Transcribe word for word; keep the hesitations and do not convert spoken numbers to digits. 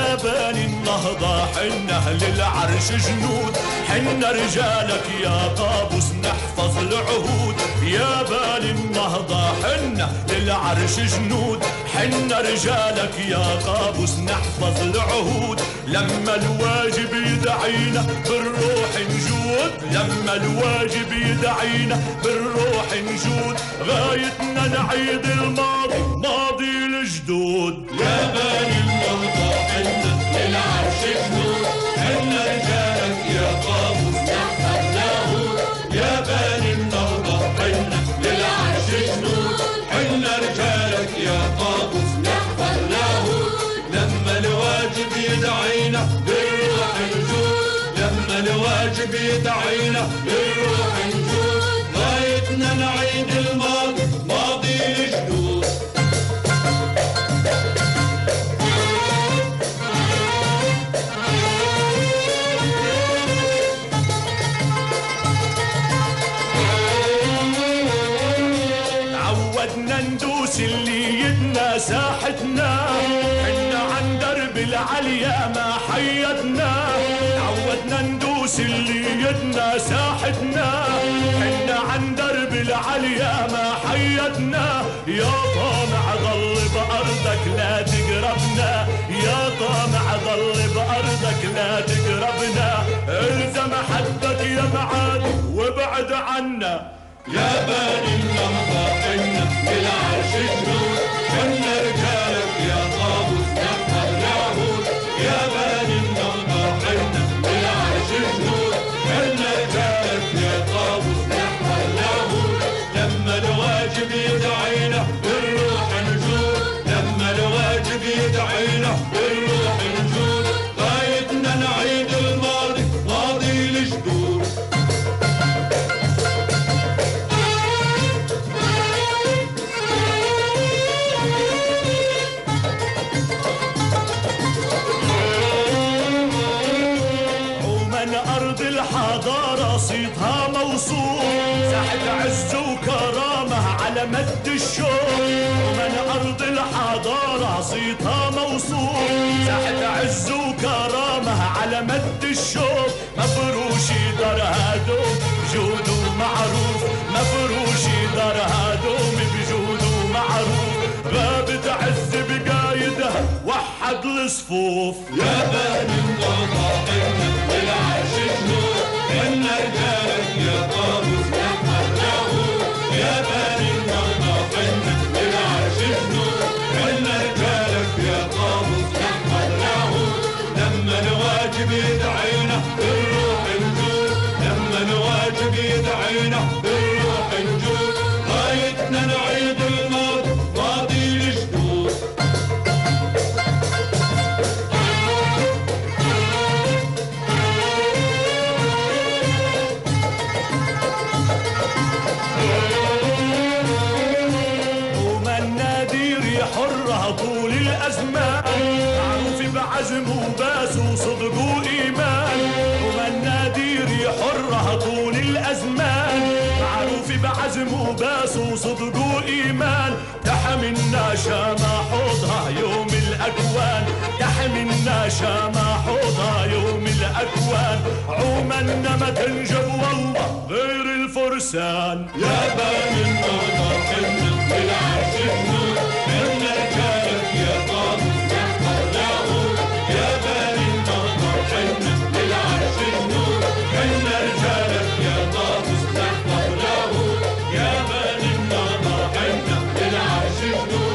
يا بني النهضة حنا للعرش جنود، حنا رجالك يا طابوس نحفظ العهود. يا بني النهضة حنا للعرش جنود، حنا رجالك يا طابوس نحفظ العهود. لما الواجب يدعينا بالروح نجود، لما الواجب يدعينا بالروح نجود. غايتنا نعيد الماضي ماضي الجدود. يا بني النهضة حنا للعرش جنود، حنا رجالك يا طابوس نحفظ العهود. يا بني النهضة حنا للعرش جنود، حنا رجالك يا طابوس نحفظ العهود. لما الواجب يدعينا بالروح نجود، لما الواجب يدعينا بالروح نجود. غايتنا نعيد الماضي ماضي الجدود. تعودنا ندوس اللي يدنا ساحتنا، حنا عن درب العليا ما حيدنا. تعودنا ندوس اللي يدنا ساحتنا، حنا عن درب العليا ما حيدنا. يا طامع ظل بأرضك لا تقربنا، يا طامع ظل بأرضك لا تقربنا. الزم حدك يا معاد وابعد عنا. يا بني النهضة حنا للعرش جنود، حنا رجالك يا طابوس نحفظ العهود. يا بني النهضة حنا للعرش جنود، حنا رجالك يا طابوس نحفظ العهود. لما الواجب يدعينا بالروح نجود، لما الواجب يدعينا بالروح نجود. غايتنا نعيد الماضي ماضي الجدود. أرض الحضارة صيتها موصول، ساحة عز وكرامة على مد الشوق. ومن أرض الحضارة صيتها موصول، ساحة عز وكرامة على مد الشوق. مفروش دارها دوم بجود ومعروف، مفروش دارها دوم بجود ومعروف. غابت عز بقايدها وحد الصفوف. يا بني النهضة حنا للعرش جنود، حنا رجالك يا طابوس نحفظ العهود. يا بني النهضة حنا للعرش جنود، حنا رجالك يا طابوس نحفظ العهود. لما الواجب يدعينا بالروح نجود، لما الواجب يدعينا بالروح نجود. غايتنا نعيد الماضي ماضي الجدود. حرها طول الأزمان، معروف بعزم وباس وصدق وإيمان. ومن نادير حرها طول الأزمان، معروف بعزم وباس وصدق وإيمان. تحمي الناشا ما حوضها يوم الأكوان، تحمي الناشا ما حوضها يوم الأكوان. عومنا ما تنجب والله غير الفرسان. يا بني النهضة حنا للعرش جنود، حنا رجالك يا طابوس نحفظ العهود. يا بني النهضة حنا للعرش جنود، حنا رجالك يا طابوس نحفظ العهود. يا بني النهضة حنا للعرش جنود.